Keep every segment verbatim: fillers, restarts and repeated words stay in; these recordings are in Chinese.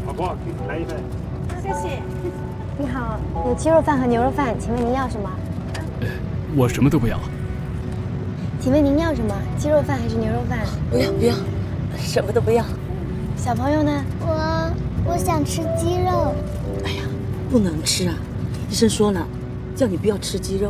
老婆，来一份。 谢谢。 你好，有鸡肉饭和牛肉饭，请问您要什么？ 呃，我什么都不要。 请问您要什么？鸡肉饭还是牛肉饭？ 不要不要，什么都不要。 小朋友呢？ 我我想吃鸡肉。 哎呀，不能吃啊！医生说了，叫你不要吃鸡肉。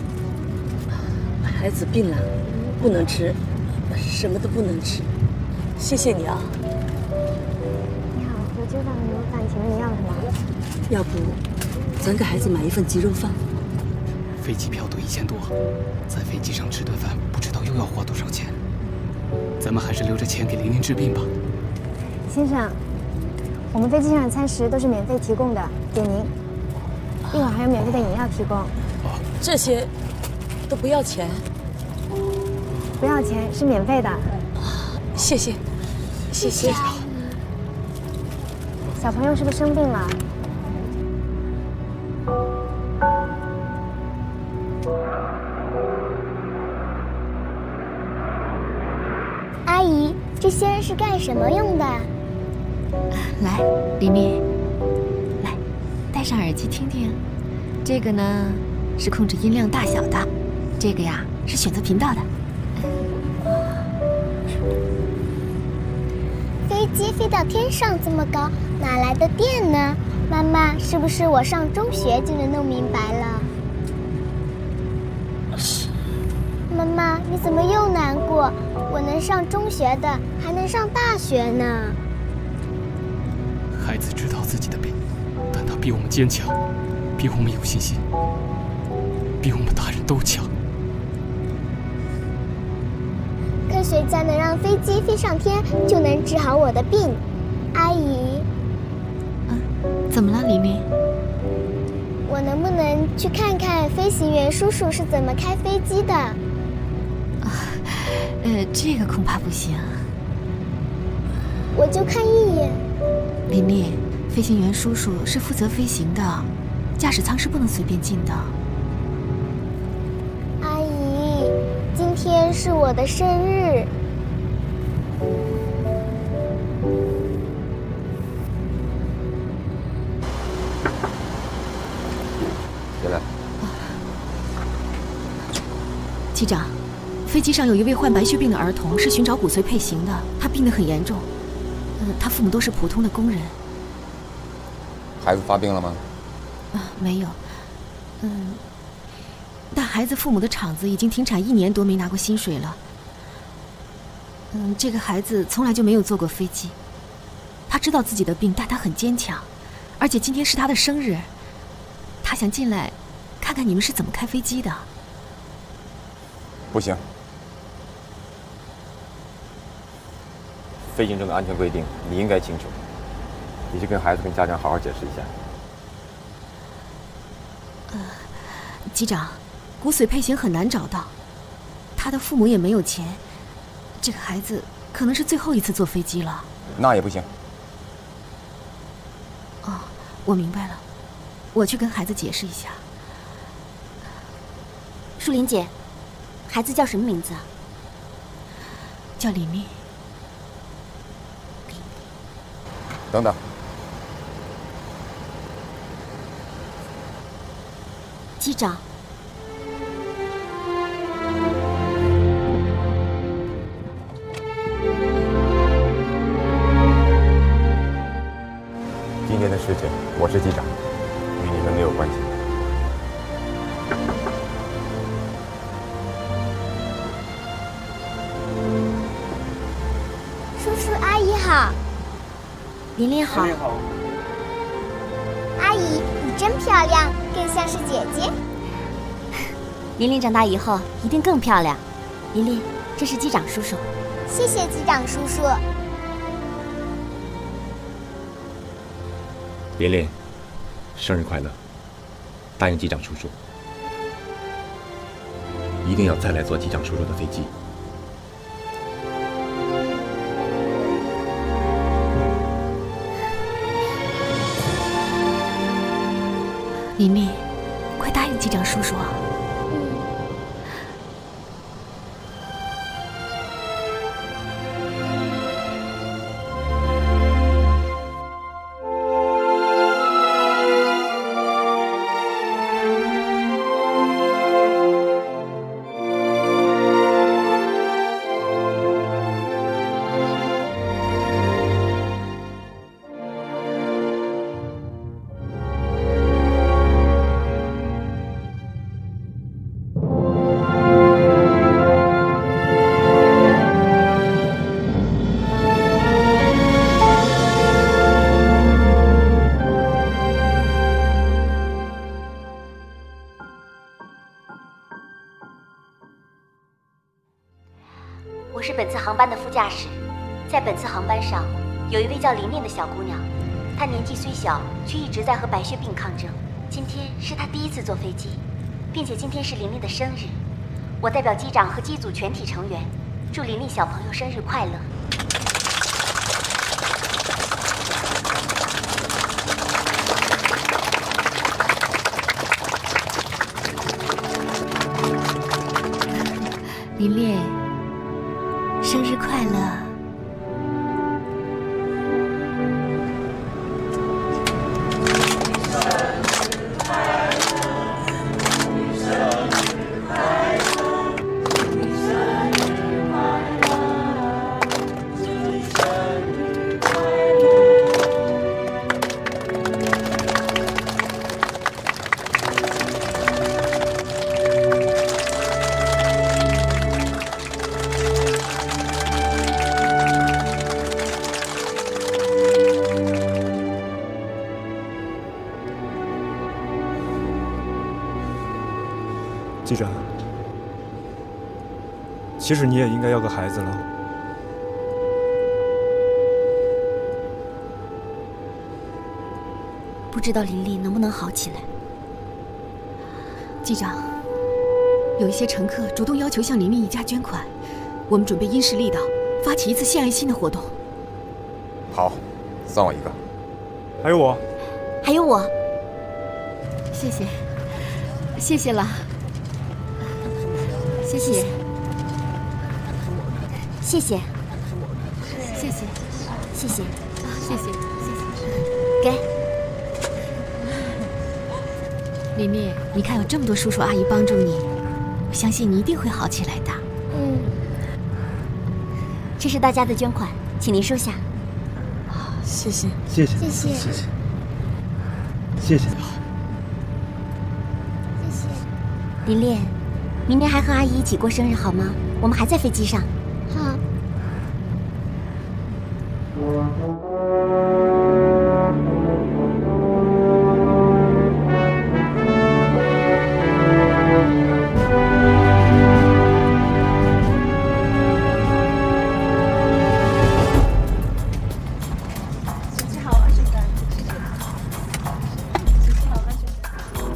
孩子病了，不能吃，什么都不能吃。谢谢你啊。 你好，有鸡肉饭和牛肉饭，请问您要什么？ 要不，咱给孩子买一份鸡肉饭。 飞机票都一千多，在飞机上吃顿饭，不知道又要花多少钱。咱们还是留着钱给玲玲治病吧。 先生，我们飞机上的餐食都是免费提供的，给您。一会儿还有免费的饮料提供。 哦， 这些都不要钱？ 不要钱，是免费的。 谢谢，谢谢。 小朋友是不是生病了？ 阿姨，这些是干什么用的？ 来，玲玲，来，戴上耳机听听。这个呢是控制音量大小的，这个呀是选择频道的。 飞机飞到天上这么高，哪来的电呢？妈妈，是不是我上中学就能弄明白了？妈妈，你怎么又难过？我能上中学的，还能上大学呢。 孩子知道自己的病，但他比我们坚强，比我们有信心，比我们大人都强。 科学家能让飞机飞上天，就能治好我的病。阿姨， 嗯，怎么了，玲玲？ 我能不能去看看飞行员叔叔是怎么开飞机的？ 啊，呃，这个恐怕不行。 我就看一眼。 玲玲，飞行员叔叔是负责飞行的，驾驶舱是不能随便进的。 阿姨，今天是我的生日。 进来。 机长，飞机上有一位患白血病的儿童，是寻找骨髓配型的，他病得很严重。嗯，他父母都是普通的工人。 孩子发病了吗？ 啊，没有。嗯，但孩子父母的厂子已经停产一年多，没拿过薪水了。嗯，这个孩子从来就没有坐过飞机，他知道自己的病，但他很坚强，而且今天是他的生日，他想进来看看你们是怎么开飞机的。 不行，飞行中的安全规定你应该清楚，你去跟孩子跟家长好好解释一下。 呃，机长，骨髓配型很难找到，他的父母也没有钱，这个孩子可能是最后一次坐飞机了。 那也不行。 哦，我明白了，我去跟孩子解释一下。 树林姐，孩子叫什么名字啊？ 叫李丽。 等等， 机长， 今天的事情我是机长，与你们没有关系。 叔叔阿姨好。琳琳好。 你好。 阿姨，你真漂亮，更像是姐姐。 琳琳长大以后一定更漂亮。琳琳，这是机长叔叔。 谢谢机长叔叔。 琳琳，生日快乐！答应机长叔叔，一定要再来坐机长叔叔的飞机。 琳琳，快答应机长叔叔啊！ 航班的副驾驶。在本次航班上，有一位叫琳琳的小姑娘，她年纪虽小，却一直在和白血病抗争。今天是她第一次坐飞机，并且今天是琳琳的生日。我代表机长和机组全体成员，祝琳琳小朋友生日快乐。琳琳，生日快乐！ 机长，其实你也应该要个孩子了。 不知道琳琳能不能好起来？机长，有一些乘客主动要求向琳琳一家捐款，我们准备因势利导，发起一次献爱心的活动。 好，算我一个。 还有我， 还有我。谢谢，谢谢了。谢谢， 谢谢， 谢谢， 谢谢， 谢谢，谢谢， 给。 琳琳，你看有这么多叔叔阿姨帮助你，我相信你一定会好起来的。 嗯，这是大家的捐款，请您收下。 啊，谢谢， 谢谢， 谢谢， 谢谢，谢谢， 谢谢。 琳琳。明年还和阿姨一起过生日好吗？我们还在飞机上。 好。 手机好，安全带。手机好，安全带。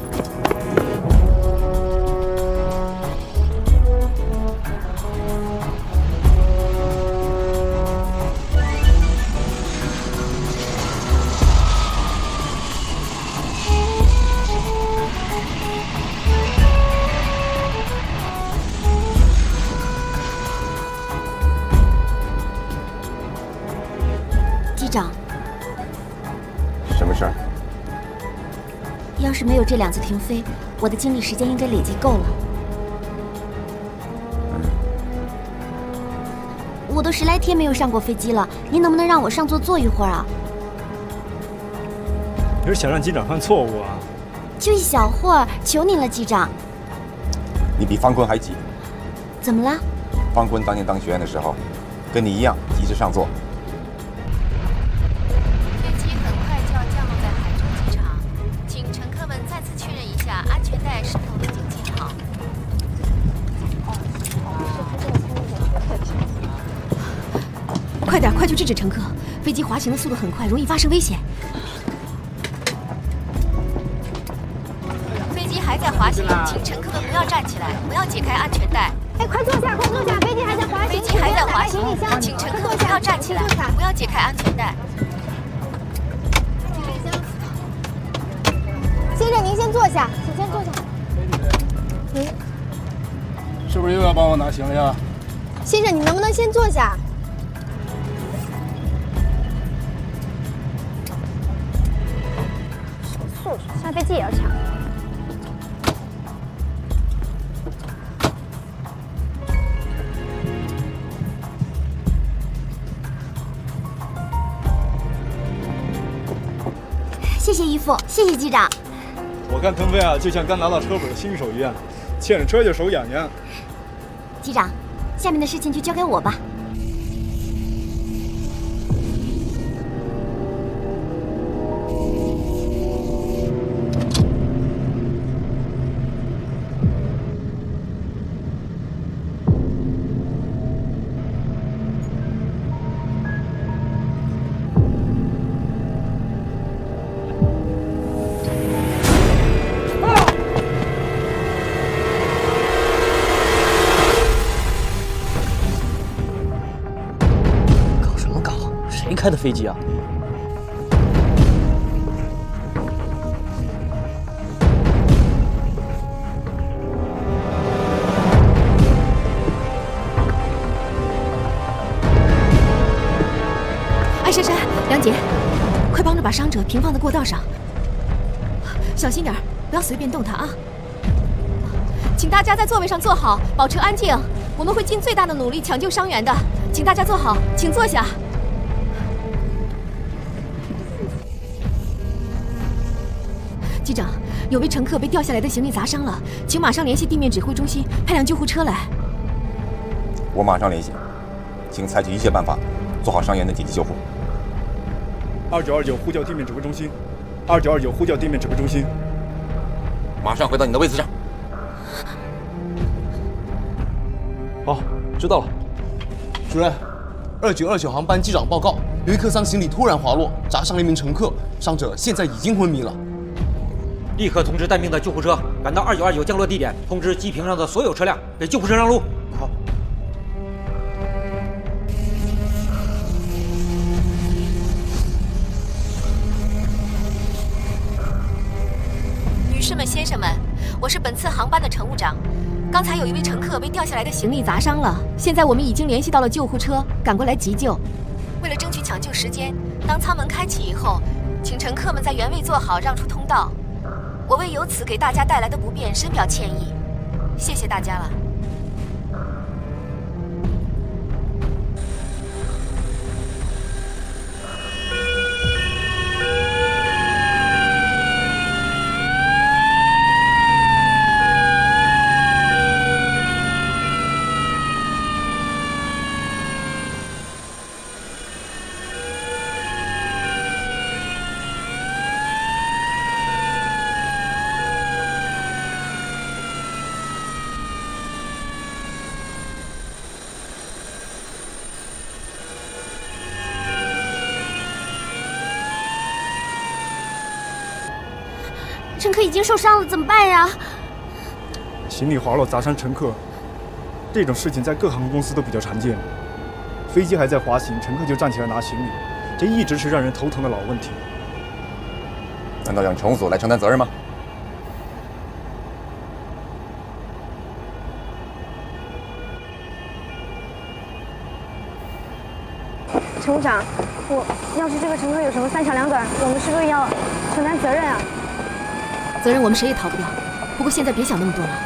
机长， 什么事儿？ 要是没有这两次停飞，我的精力时间应该累积够了。我都十来天没有上过飞机了，您能不能让我上座坐一会儿啊？ 你是想让机长犯错误啊？ 就一小会儿，求您了，机长。 你比方坤还急。 怎么了？ 方坤当年当学员的时候，跟你一样急着上座。 飞机很快就要降落在海中机场，请乘客们再次确认一下安全带是否已经系好。 快点，快去制止乘客！飞机滑行的速度很快，容易发生危险。 飞机还在滑行，请乘客们不要站起来，不要解开安全带。 哎，快坐下，快坐下！飞机还在滑行， 飞机还在滑行， 行李箱， 请乘客们不要站起来，不要解开安全带。 先生，您先坐下，请先坐下。您是不是又要帮我拿行李啊？ 先生，你能不能先坐下？素质，上飞机也要抢。 谢谢姨父，谢谢机长。 我看腾飞啊，就像刚拿到车本的新手一样，牵着车就手痒痒。 机长，下面的事情就交给我吧。 开的飞机啊？ 哎，珊珊、梁姐，快帮着把伤者平放在过道上，小心点，不要随便动他啊！请大家在座位上坐好，保持安静。我们会尽最大的努力抢救伤员的，请大家坐好，请坐下。机长，有位乘客被掉下来的行李砸伤了，请马上联系地面指挥中心，派辆救护车来。 我马上联系，请采取一切办法，做好伤员的紧急救护。 二九二九呼叫地面指挥中心，二九二九呼叫地面指挥中心。 马上回到你的位子上。 好，知道了。主任，二九二九航班机长报告，有一客舱行李突然滑落，砸伤了一名乘客，伤者现在已经昏迷了。 立刻通知待命的救护车赶到二九二九降落地点，通知机坪上的所有车辆给救护车让路。好。 女士们、先生们，我是本次航班的乘务长。刚才有一位乘客被掉下来的行李砸伤了，现在我们已经联系到了救护车，赶过来急救。为了争取抢救时间，当舱门开启以后，请乘客们在原位坐好，让出通道。我为由此给大家带来的不便深表歉意，谢谢大家了。 乘客已经受伤了，怎么办呀？ 行李滑落砸伤乘客，这种事情在各航空公司都比较常见。飞机还在滑行，乘客就站起来拿行李，这一直是让人头疼的老问题。 难道让乘务组来承担责任吗？ 乘务长，我要是这个乘客有什么三长两短，我们是不是要承担责任啊？ 责任我们谁也逃不掉，不过现在别想那么多了。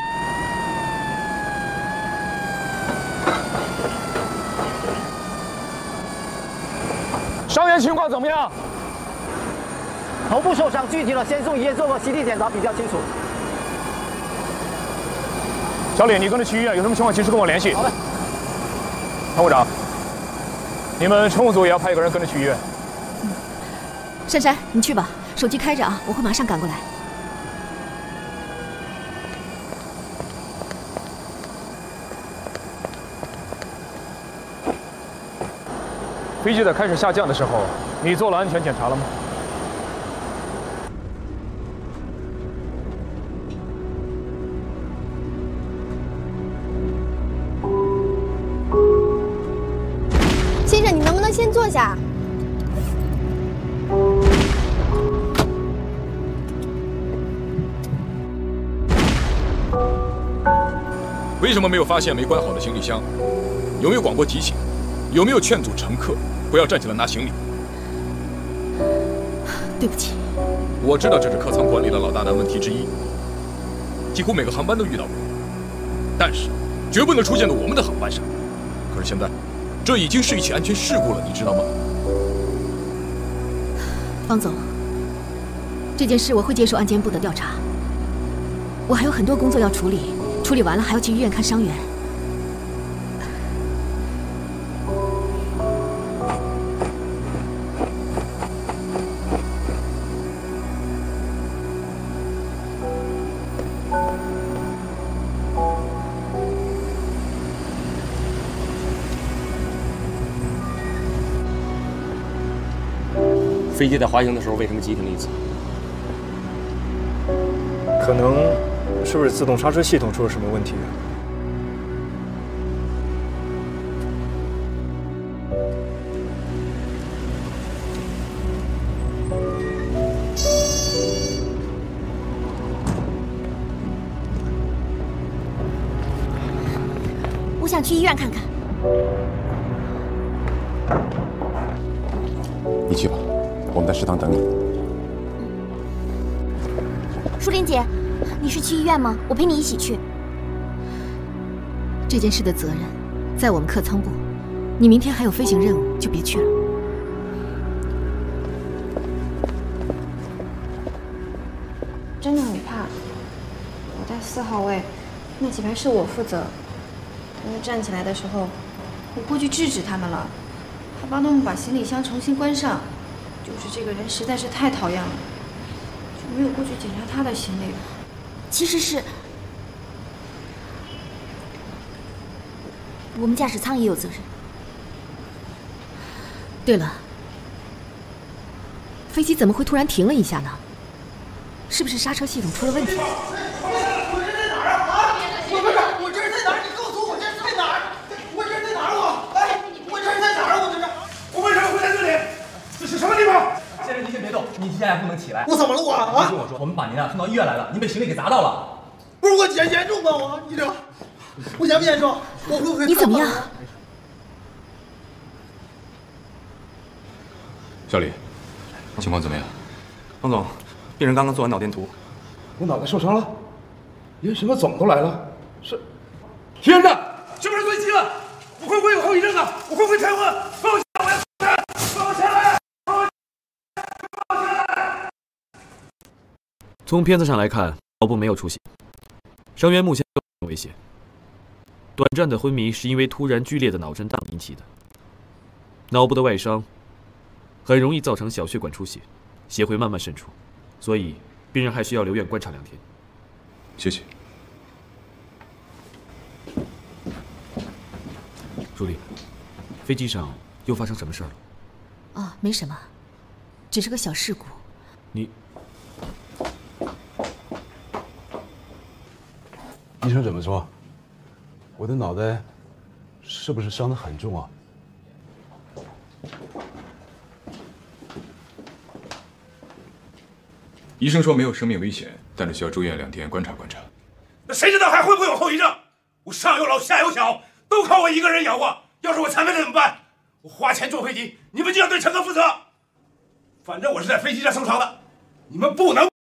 伤员情况怎么样？头部受伤，具体的先送医院做个 C T 检查比较清楚。 小李，你跟着去医院，有什么情况及时跟我联系。好嘞。参谋长，你们乘务组也要派一个人跟着去医院。 嗯，珊珊，你去吧，手机开着啊，我会马上赶过来。 飞机在开始下降的时候，你做了安全检查了吗？ 先生，你能不能先坐下？ 为什么没有发现没关好的行李箱？有没有广播提醒？有没有劝阻乘客不要站起来拿行李？ 对不起， 我知道这是客舱管理的老大难问题之一，几乎每个航班都遇到过，但是绝不能出现在我们的航班上。可是现在，这已经是一起安全事故了，你知道吗？ 方总，这件事我会接受安监部的调查。我还有很多工作要处理，处理完了还要去医院看伤员。 飞机在滑行的时候为什么急停一次？ 可能是不是自动刹车系统出了什么问题啊？ 我想去医院看看。 你去吧，我们在食堂等你。 舒琳姐，你是去医院吗？我陪你一起去。 这件事的责任在我们客舱部，你明天还有飞行任务，就别去了。 真的很怕。我在四号位，那几排是我负责。他们站起来的时候，我过去制止他们了，还帮他们把行李箱重新关上。就是这个人实在是太讨厌了，就没有过去检查他的行李。 其实是我们驾驶舱也有责任。 对了，飞机怎么会突然停了一下呢？是不是刹车系统出了问题？ 我这在哪儿啊？啊！我不是，我这是在哪儿？你告诉我，我这是在哪儿？我这是在哪儿？我哎，我这是在哪儿？我这是，我为什么会在这里？这是什么地方？ 先生，您先别动，您现在不能起来。 我怎么了我啊？ 您听我说，我们把您啊送到医院来了，您被行李给砸到了。 不是我严严重吗？我你这，我严不严重？我会不会？ 你怎么样？ 小李，情况怎么样？ 王总，病人刚刚做完脑电图。 我脑袋受伤了，连什么总都来了，是，天哪，是不是坠机了？我会不会有后遗症啊？我会不会瘫痪？放我下来！我要死！放我下来！放我放我下来！ 从片子上来看，脑部没有出血，伤员目前没有危险。短暂的昏迷是因为突然剧烈的脑震荡引起的。脑部的外伤很容易造成小血管出血，血会慢慢渗出，所以病人还需要留院观察两天。 谢谢。 助理，飞机上又发生什么事儿了？ 哦，没什么，只是个小事故。 你， 医生怎么说？我的脑袋是不是伤得很重啊？ 医生说没有生命危险，但是需要住院两天观察观察。 那谁知道还会不会有后遗症？我上有老下有小，都靠我一个人养活。要是我残废了怎么办？我花钱坐飞机，你们就要对乘客负责。反正我是在飞机上受伤的，你们不能。